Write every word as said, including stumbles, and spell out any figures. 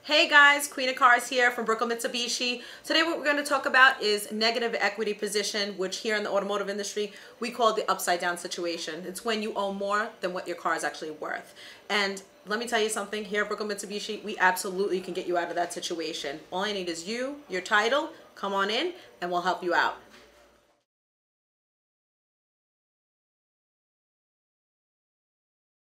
Hey guys, Queen of Cars here from Brooklyn Mitsubishi. Today what we're going to talk about is negative equity position, which here in the automotive industry, we call the upside down situation. It's when you owe more than what your car is actually worth. And let me tell you something, here at Brooklyn Mitsubishi, we absolutely can get you out of that situation. All I need is you, your title, come on in, and we'll help you out.